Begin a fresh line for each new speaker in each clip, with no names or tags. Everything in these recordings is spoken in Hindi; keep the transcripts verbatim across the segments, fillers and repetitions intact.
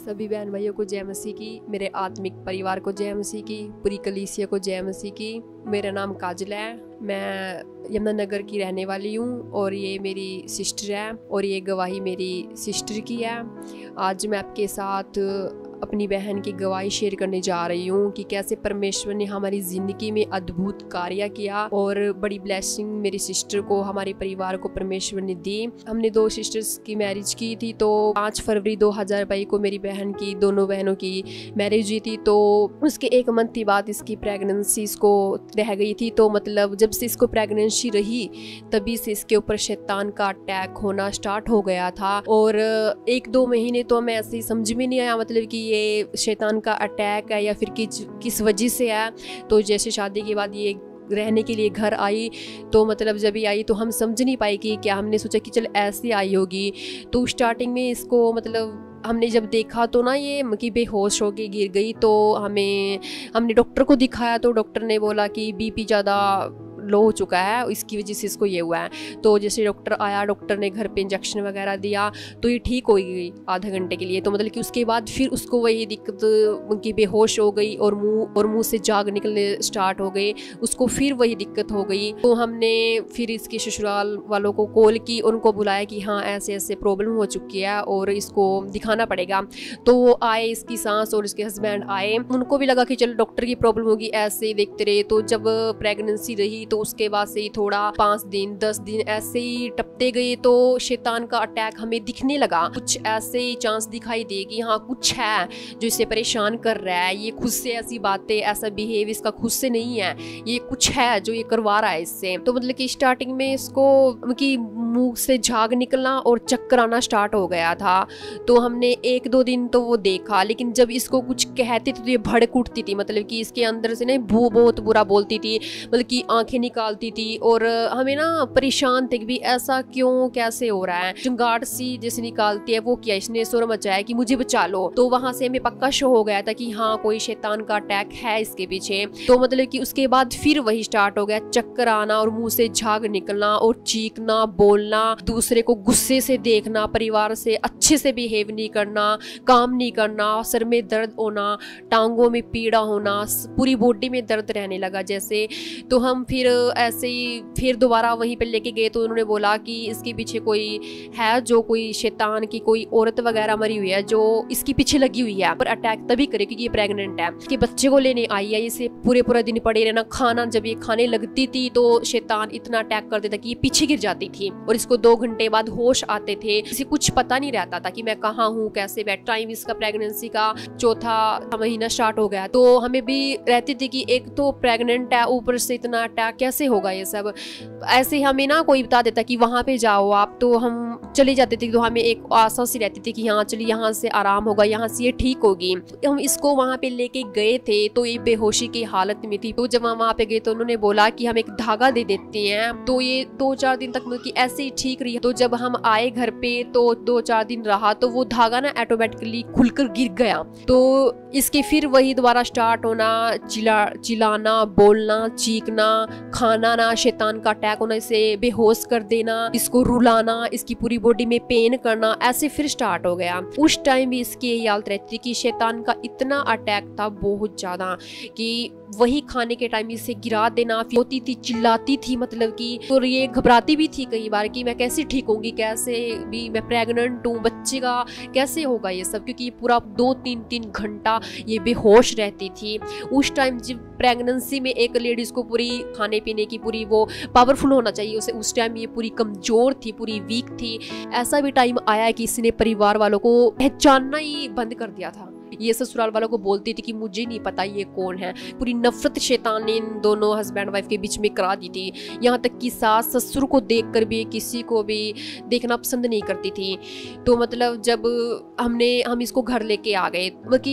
सभी बहन भाइयों को जय मसीह की, मेरे आत्मिक परिवार को जय मसीह की, पूरी कलीसिया को जय मसीह की। मेरा नाम काजल है, मैं यमुनानगर की रहने वाली हूँ और ये मेरी सिस्टर है और ये गवाही मेरी सिस्टर की है। आज मैं आपके साथ अपनी बहन की गवाही शेयर करने जा रही हूँ कि कैसे परमेश्वर ने हमारी ज़िंदगी में अद्भुत कार्य किया और बड़ी ब्लेसिंग मेरी सिस्टर को, हमारे परिवार को परमेश्वर ने दी। हमने दो सिस्टर्स की मैरिज की थी, तो पाँच फरवरी दो हज़ार बाईस को मेरी बहन की, दोनों बहनों की मैरिज हुई थी। तो उसके एक मंथ के बाद इसकी प्रेगनेंसी इसको रह गई थी। तो मतलब जब से इसको प्रेगनेंसी रही तभी से इसके ऊपर शैतान का अटैक होना स्टार्ट हो गया था। और एक दो महीने तो हमें ऐसे ही समझ में नहीं आया मतलब कि ये शैतान का अटैक है या फिर किस किस वजह से है। तो जैसे शादी के बाद ये रहने के लिए घर आई, तो मतलब जब ही आई तो हम समझ नहीं पाए कि क्या, हमने सोचा कि चल ऐसे आई होगी। तो स्टार्टिंग में इसको मतलब हमने जब देखा तो ना ये कि बेहोश होके गिर गई। तो हमें हमने डॉक्टर को दिखाया तो डॉक्टर ने बोला कि बीपी ज़्यादा लो हो चुका है, इसकी वजह से इसको ये हुआ है। तो जैसे डॉक्टर आया, डॉक्टर ने घर पे इंजेक्शन वगैरह दिया तो ये ठीक हो गई आधे घंटे के लिए। तो मतलब कि उसके बाद फिर उसको वही दिक्कत उनकी, बेहोश हो गई और मुंह और मुंह से जाग निकलने स्टार्ट हो गए, उसको फिर वही दिक्कत हो गई। तो हमने फिर इसके ससुराल वालों को कॉल की, उनको बुलाया कि हाँ ऐसे ऐसे प्रॉब्लम हो चुकी है और इसको दिखाना पड़ेगा। तो वो आए, इसकी सास और इसके हस्बैंड आए, उनको भी लगा कि चलो डॉक्टर की प्रॉब्लम होगी, ऐसे ही देखते रहे। तो जब प्रेगनेंसी रही तो उसके बाद से ही थोड़ा पाँच दिन दस दिन ऐसे ही टपते गए तो शैतान का अटैक हमें दिखने लगा। कुछ ऐसे ही चांस दिखाई दे कि हाँ कुछ है जो इसे परेशान कर रहा है, ये खुद से ऐसी बातें, ऐसा बिहेव इसका खुद से नहीं है, ये कुछ है जो ये करवा रहा है इससे। तो मतलब कि स्टार्टिंग में इसको उनकी मुंह से झाग निकलना और चक्कर आना स्टार्ट हो गया था। तो हमने एक दो दिन तो वो देखा, लेकिन जब इसको कुछ कहते थे तो ये भड़क उठती थी, मतलब कि इसके अंदर से ना भू बहुत बुरा बोलती थी, मतलब कि आंखें निकालती थी और हमें ना परेशान थे कि भी ऐसा क्यों, कैसे हो रहा है। चिंगाड़ सी जैसे निकालती है वो किया, इसने शोर मचाया कि मुझे बचा लो। तो वहां से हमें पक्का शो हो गया था कि हाँ कोई शैतान का अटैक है इसके पीछे। तो मतलब कि उसके बाद फिर वही स्टार्ट हो गया, चक्कर आना और मुंह से झाग निकलना और चीखना, बोलना, दूसरे को गुस्से से देखना, परिवार से अच्छे से बिहेव नहीं करना, काम नहीं करना, सर में दर्द होना, टांगों में पीड़ा होना, पूरी बॉडी में दर्द रहने लगा जैसे। तो हम फिर ऐसे ही फिर दोबारा वहीं पे लेके गए तो उन्होंने बोला कि इसके पीछे कोई है, जो कोई शैतान की कोई औरत वगैरह मरी हुई है जो इसके पीछे लगी हुई है, पर अटैक तभी करे क्योंकि ये प्रेग्नेंट है, कि बच्चे को लेने आई है, इसे पूरे पूरा दिन पड़े रहना, खाना जब ये खाने लगती थी तो शैतान इतना अटैक कर देता कि ये पीछे गिर जाती थी और इसको दो घंटे बाद होश आते थे। इसे कुछ पता नहीं रहता था कि मैं कहाँ हूँ, कैसे बैठ। टाइम इसका प्रेगनेंसी का चौथा महीना स्टार्ट हो गया, तो हमें भी रहती थी कि एक तो प्रेग्नेंट है, ऊपर से इतना अटैक कैसे होगा ये सब। ऐसे हमें ना कोई बता देता कि वहां पे जाओ आप, तो हम चले जाते थे। तो हमें एक आशा सी रहती थी कि हाँ चलिए यहाँ से आराम होगा, यहाँ से ये ठीक होगी। हम इसको वहां पे लेके गए थे तो ये बेहोशी की हालत में थी। तो जब हम वहां पे गए तो उन्होंने बोला कि हम एक धागा दे देते हैं। तो ये दो चार दिन तक मतलब कि ऐसे ही ठीक रही। तो जब हम आए घर पे तो दो चार दिन रहा तो वो धागा ना ऑटोमेटिकली खुलकर गिर गया। तो इसके फिर वही दोबारा स्टार्ट होना, चिल्ला चिल्लाना, बोलना, चीखना, खाना ना, शैतान का अटैक होना, इसे बेहोश कर देना, इसको रुलाना, इसकी पूरी बॉडी में पेन करना, ऐसे फिर स्टार्ट हो गया। उस टाइम भी इसकी यही हालत रहती थी कि शैतान का इतना अटैक था बहुत ज्यादा कि वही खाने के टाइम इसे गिरा देना, होती थी, चिल्लाती थी, मतलब कि और ये घबराती भी थी कई बार कि मैं कैसे ठीक होंगी, कैसे भी मैं प्रेग्नेंट हूँ, बच्चे का कैसे होगा ये सब, क्योंकि पूरा दो तीन तीन घंटा ये बेहोश रहती थी। उस टाइम जब प्रेगनेंसी में एक लेडीज को पूरी खाने पीने की पूरी वो पावरफुल होना चाहिए, उसे उस टाइम ये पूरी कमजोर थी, पूरी वीक थी। ऐसा भी टाइम आया कि इसने परिवार वालों को पहचानना ही बंद कर दिया था। ये ससुराल वालों को बोलती थी कि मुझे नहीं पता ये कौन है। पूरी नफरत शैतान ने इन दोनों हस्बैंड वाइफ के बीच में करा दी थी। यहाँ तक कि सास ससुर को देखकर भी किसी को भी देखना पसंद नहीं करती थी। तो मतलब जब हमने हम इसको घर लेके आ गए, कि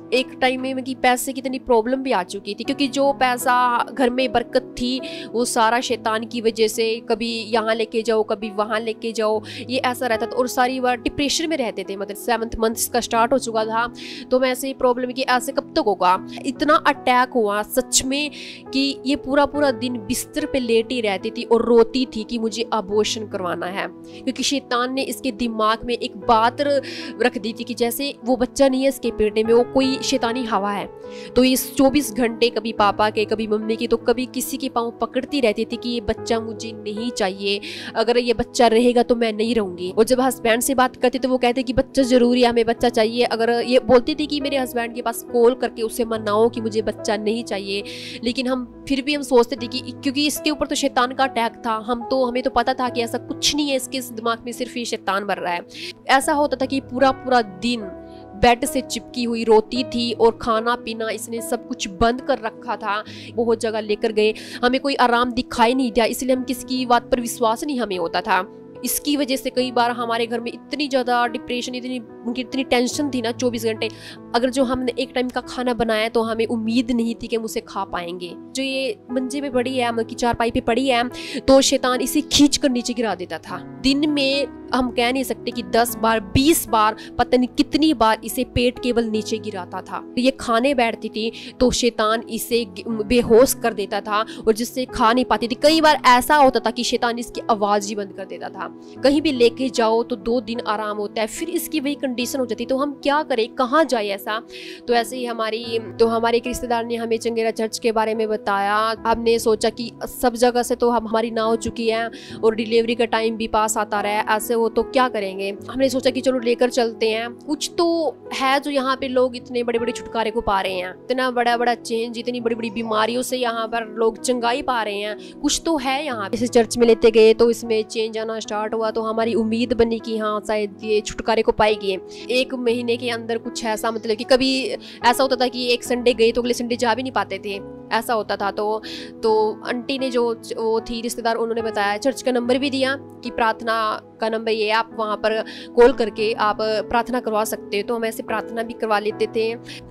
एक टाइम में कि पैसे की इतनी प्रॉब्लम भी आ चुकी थी, क्योंकि जो पैसा घर में बरकत थी वो सारा शैतान की वजह से, कभी यहाँ लेके जाओ कभी वहाँ लेके जाओ, ये ऐसा रहता था। और सारी बार डिप्रेशन में रहते थे, मतलब सेवन्थ मंथ का स्टार्ट हो चुका था तो मैं ऐसे ही प्रॉब्लम कि ऐसे कब तक होगा। इतना अटैक हुआ सच में कि ये पूरा पूरा दिन बिस्तर पे लेटी रहती थी और रोती थी कि मुझे अबॉर्शन करवाना है, क्योंकि शैतान ने इसके दिमाग में एक बात रख दी थी कि जैसे वो बच्चा नहीं है इसके पेट में, वो कोई शैतानी हवा है। तो इस चौबीस घंटे कभी पापा के कभी मम्मी की तो कभी किसी के पाँव पकड़ती रहती थी कि ये बच्चा मुझे नहीं चाहिए, अगर ये बच्चा रहेगा तो मैं नहीं रहूंगी। और जब हस्बैंड से बात करती तो वो कहते कि बच्चा जरूरी है, हमें बच्चा चाहिए। अगर ये बोलती थी कि मेरे हस्बैंड के पास कॉल करके उससे मनाओ कि मुझे बच्चा नहीं चाहिए, लेकिन हम फिर भी हम सोचते थे कि क्योंकि इसके ऊपर तो शैतान का अटैक था, हम तो हमें तो पता था कि ऐसा कुछ नहीं है, इसके दिमाग में सिर्फ ये शैतान भर रहा है। ऐसा होता था कि पूरा पूरा दिन बेड से चिपकी हुई रोती थी और खाना पीना इसने सब कुछ बंद कर रखा था। बहुत जगह लेकर गए, हमें कोई आराम दिखाई नहीं दिया, इसलिए हम किसी की बात पर विश्वास नहीं हमें होता था। इसकी वजह से कई बार हमारे घर में इतनी ज़्यादा डिप्रेशन, इतनी उनकी इतनी टेंशन थी ना चौबीस घंटे। अगर जो हमने एक टाइम का खाना बनाया तो हमें उम्मीद नहीं थी कि हम उसे खा पाएंगे। जो ये मंजे पे पड़ी है, मतलब की चारपाई पे पड़ी है, तो शैतान इसे खींच कर नीचे गिरा देता था। दिन में हम कह नहीं सकते कि दस बार बीस बार पता नहीं कितनी बार इसे पेट केवल नीचे गिराता था। ये खाने बैठती थी तो शैतान इसे बेहोश कर देता था और जिससे खा नहीं पाती थी। कई बार ऐसा होता था कि शैतान इसकी आवाज ही बंद कर देता था। कहीं भी लेके जाओ तो दो दिन आराम होता है, फिर इसकी वही कंडीशन हो जाती, तो हम क्या करें, कहाँ जाए ऐसा। तो ऐसे ही हमारी तो हमारे एक रिश्तेदार ने हमें चंगेरा चर्च के बारे में बताया। हमने सोचा कि सब जगह से तो हम हमारी ना हो चुकी है और डिलीवरी का टाइम भी पास आता रहा है, ऐसे हो तो क्या करेंगे। हमने सोचा कि चलो लेकर चलते हैं, कुछ तो है जो यहाँ पे लोग इतने बड़े बड़े छुटकारे को पा रहे हैं, इतना बड़ा बड़ा चेंज, इतनी बड़ी बड़ी बीमारियों से यहाँ पर लोग चंगाई पा रहे हैं, कुछ तो है यहाँ। इसे चर्च में लेते गए तो इसमें चेंज आना स्टार्ट हुआ, तो हमारी उम्मीद बनी कि हाँ शायद ये छुटकारे को पाएगी। एक महीने के अंदर कुछ ऐसा, मतलब कि कभी ऐसा होता था कि एक संडे गए तो अगले संडे जा भी नहीं पाते थे, ऐसा होता था। तो तो आंटी ने जो वो थी रिश्तेदार, उन्होंने बताया, चर्च का नंबर भी दिया कि प्रार्थना का नंबर ये है, आप वहाँ पर कॉल करके आप प्रार्थना करवा सकते हो। तो हम ऐसे प्रार्थना भी करवा लेते थे।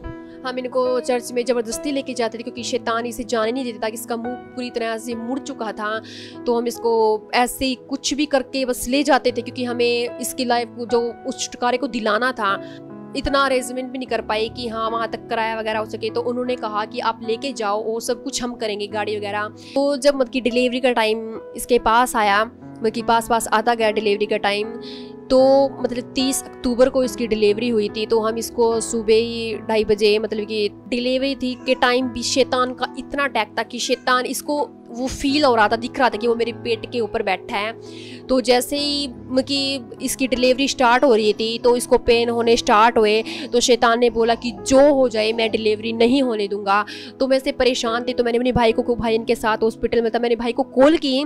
हम इनको चर्च में ज़बरदस्ती लेके जाते थे क्योंकि शैतान इसे जाने नहीं देता था कि इसका मुंह पूरी तरह से मुड़ चुका था। तो हम इसको ऐसे ही कुछ भी करके बस ले जाते थे, क्योंकि हमें इसकी लाइफ जो उस छुटकारे को दिलाना था। इतना अरेंजमेंट भी नहीं कर पाए कि हाँ वहाँ तक किराया वगैरह हो सके, तो उन्होंने कहा कि आप लेके जाओ, वो सब कुछ हम करेंगे, गाड़ी वगैरह। तो जब मतलब कि डिलीवरी का टाइम इसके पास आया, मतलब कि पास पास आता गया डिलीवरी का टाइम, तो मतलब तीस अक्टूबर को इसकी डिलीवरी हुई थी। तो हम इसको सुबह ही ढाई बजे, मतलब कि डिलीवरी थी के टाइम भी शैतान का इतना अटैक था कि शैतान इसको वो फील हो रहा था, दिख रहा था कि वो मेरे पेट के ऊपर बैठा है। तो जैसे ही मतलब इसकी डिलीवरी स्टार्ट हो रही थी तो इसको पेन होने स्टार्ट हुए, तो शैतान ने बोला कि जो हो जाए मैं डिलीवरी नहीं होने दूंगा। तो मैं से परेशान थी, तो मैंने अपने भाई को, भाई इनके साथ हॉस्पिटल में था, मैंने भाई को कॉल की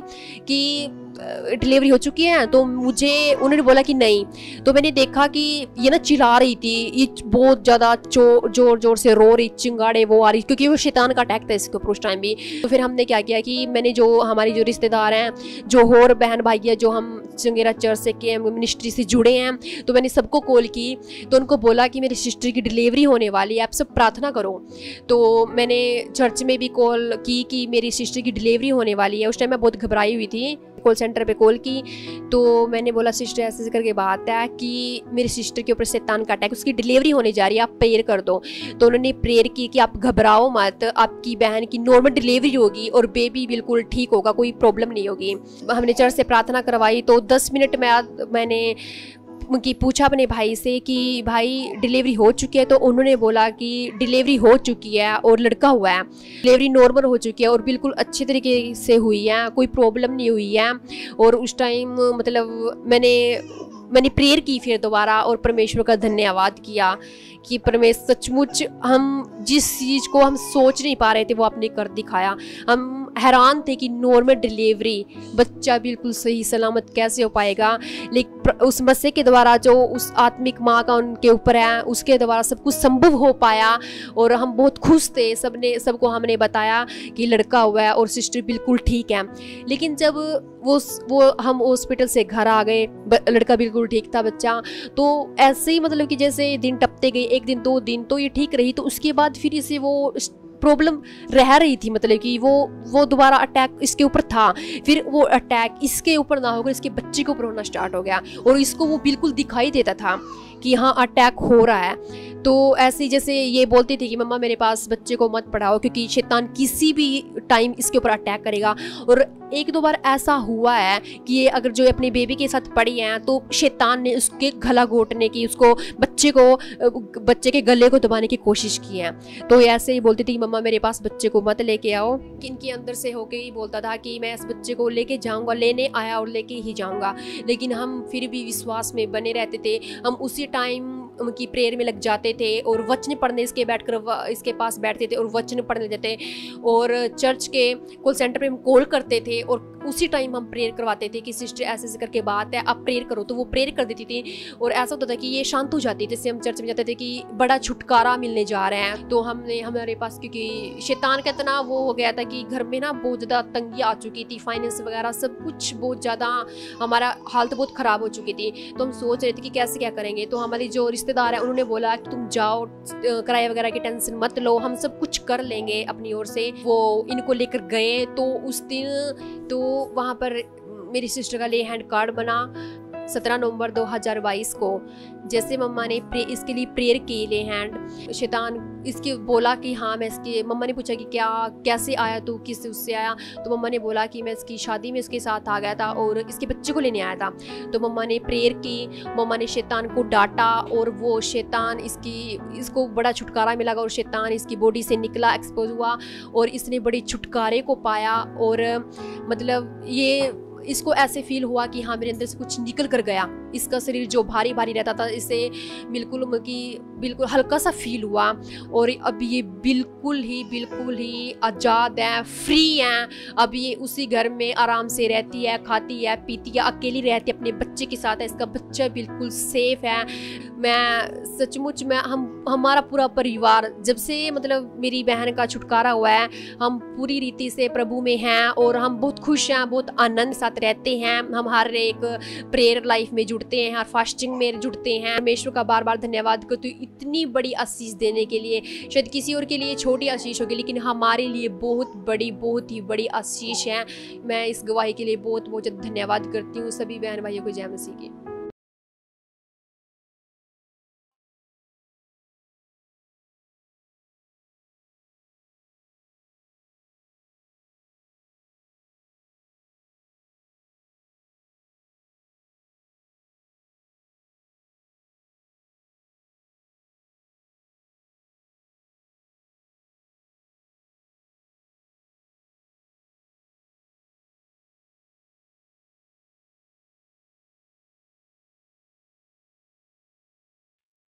कि डिलीवरी हो चुकी है, तो मुझे उन्होंने बोला कि नहीं। तो मैंने देखा कि ये ना चिल्ला रही थी, ये बहुत ज़्यादा जोर जोर से रो रही, चिंगाड़े वो आ रही, क्योंकि वो शैतान का अटैक था इसके ऊपर उस टाइम भी। तो फिर हमने क्या किया कि मैंने जो हमारी जो रिश्तेदार हैं, जो और बहन भाई है, जो हम चंगेरा चर्च से के मिनिस्ट्री से जुड़े हैं, तो मैंने सबको कॉल की। तो उनको बोला कि मेरी सिस्टर की डिलीवरी होने वाली है, आप सब प्रार्थना करो। तो मैंने चर्च में भी कॉल की कि मेरी सिस्टर की डिलीवरी होने वाली है। उस टाइम मैं बहुत घबराई हुई थी, कॉल सेंटर पे कॉल की। तो मैंने बोला सिस्टर ऐसे ऐसे करके बात है कि मेरी सिस्टर के ऊपर शैतान का अटैक, उसकी डिलीवरी होने जा रही है, आप प्रेयर कर दो। तो उन्होंने प्रेयर की कि आप घबराओ मत, आपकी बहन की नॉर्मल डिलीवरी होगी और बेबी बिल्कुल ठीक होगा, कोई प्रॉब्लम नहीं होगी। हमने चर्च से प्रार्थना करवाई। तो दस मिनट में मैंने उनकी पूछा अपने भाई से कि भाई डिलीवरी हो चुकी है, तो उन्होंने बोला कि डिलीवरी हो चुकी है और लड़का हुआ है, डिलीवरी नॉर्मल हो चुकी है और बिल्कुल अच्छे तरीके से हुई है, कोई प्रॉब्लम नहीं हुई है। और उस टाइम मतलब मैंने मैंने प्रेयर की फिर दोबारा और परमेश्वर का धन्यवाद किया कि परमेश्वर सचमुच हम जिस चीज़ को हम सोच नहीं पा रहे थे वो आपने कर दिखाया। हम हैरान थे कि नॉर्मल डिलीवरी, बच्चा बिल्कुल सही सलामत कैसे हो पाएगा, लेकिन उस मसीह के द्वारा जो उस आत्मिक माँ का उनके ऊपर है, उसके द्वारा सब कुछ संभव हो पाया। और हम बहुत खुश थे, सबने सबको हमने बताया कि लड़का हुआ है और सिस्टर बिल्कुल ठीक है। लेकिन जब वो वो हम हॉस्पिटल से घर आ गए, लड़का बिल्कुल ठीक था, बच्चा। तो ऐसे ही मतलब कि जैसे दिन टपते गए, एक दिन दो दिन तो ये ठीक रही, तो उसके बाद फिर इसे वो प्रॉब्लम रह रही थी, मतलब कि वो वो दोबारा अटैक इसके ऊपर था। फिर वो अटैक इसके ऊपर ना होकर इसके बच्चे के ऊपर होना स्टार्ट हो गया, और इसको वो बिल्कुल दिखाई देता था कि हाँ अटैक हो रहा है। तो ऐसे जैसे ये बोलती थी कि मम्मा मेरे पास बच्चे को मत पढ़ाओ, क्योंकि शैतान किसी भी टाइम इसके ऊपर अटैक करेगा। और एक दो बार ऐसा हुआ है कि ये अगर जो अपने बेबी के साथ पड़ी हैं तो शैतान ने उसके गला घोटने की, उसको बच्चे को बच्चे के गले को दबाने की कोशिश की है। तो ऐसे ही बोलती थी मम्मा मेरे पास बच्चे को मत लेके आओ। इनके अंदर से होके ही बोलता था कि मैं इस बच्चे को लेके जाऊंगा, लेने आया और लेके ही जाऊंगा। लेकिन हम फिर भी विश्वास में बने रहते थे। हम उसी टाइम उनकी प्रेयर में लग जाते थे और वचन पढ़ने इसके बैठकर इसके पास बैठते थे और वचन पढ़ने जाते, और चर्च के कॉल सेंटर पे हम कॉल करते थे और उसी टाइम हम प्रेयर करवाते थे कि सिस्टर ऐसे ऐसे करके बात है, आप प्रेयर करो। तो वो प्रेयर कर देती थी और ऐसा होता था कि ये शांत हो जाती। जैसे हम चर्च में जाते थे कि बड़ा छुटकारा मिलने जा रहे हैं, तो हमने हमारे पास, क्योंकि शैतान का इतना वो हो गया था कि घर में ना बहुत ज़्यादा तंगी आ चुकी थी, फाइनेंस वगैरह सब कुछ बहुत ज़्यादा, हमारा हालत बहुत ख़राब हो चुकी थी। तो हम सोच रहे थे कि कैसे क्या करेंगे। तो हमारी जो रिश्तेदार है उन्होंने बोला कि तुम जाओ, किराए वगैरह की टेंशन मत लो, हम सब कुछ कर लेंगे अपनी ओर से। वो इनको लेकर गए। तो उस दिन तो वहाँ पर मेरी सिस्टर का ले हैंड कार्ड बना सत्रह नवंबर दो हज़ार बाईस को। जैसे मम्मा ने प्रे इसके लिए प्रेयर की ले हैंड, शैतान इसकी बोला कि हाँ मैं इसकी, मम्मा ने पूछा कि क्या कैसे आया तू, किस उससे आया। तो मम्मा ने बोला कि मैं इसकी शादी में इसके साथ आ गया था और इसके बच्चे को लेने आया था। तो मम्मा ने प्रेयर की, मम्मा ने शैतान को डांटा और वो शैतान इसकी इसको बड़ा छुटकारा मिला और शैतान इसकी बॉडी से निकला, एक्सपोज हुआ और इसने बड़े छुटकारे को पाया। और मतलब ये इसको ऐसे फील हुआ कि हाँ मेरे अंदर से कुछ निकल कर गया। इसका शरीर जो भारी भारी रहता था इसे बिल्कुल कि बिल्कुल हल्का सा फील हुआ, और अब ये बिल्कुल ही बिल्कुल ही आज़ाद है, फ्री है। अब ये उसी घर में आराम से रहती है, खाती है, पीती है, अकेली रहती है, अपने बच्चे के साथ है। इसका बच्चा बिल्कुल सेफ है। मैं सचमुच में हम हमारा पूरा परिवार, जब से मतलब मेरी बहन का छुटकारा हुआ है, हम पूरी रीति से प्रभु में हैं और हम बहुत खुश हैं, बहुत आनंद साथ रहते हैं। हम हर एक प्रेयर लाइफ में जुड़ते हैं, हर फास्टिंग में जुड़ते हैं। परमेश्वर का बार बार धन्यवाद करती हूँ इतनी बड़ी आशीष देने के लिए। शायद किसी और के लिए छोटी आशीष होगी, लेकिन हमारे लिए बहुत बड़ी, बहुत ही बड़ी आशीष है। मैं इस गवाही के लिए बहुत बहुत धन्यवाद करती हूँ। सभी बहन भाइयों को जय मसीह की।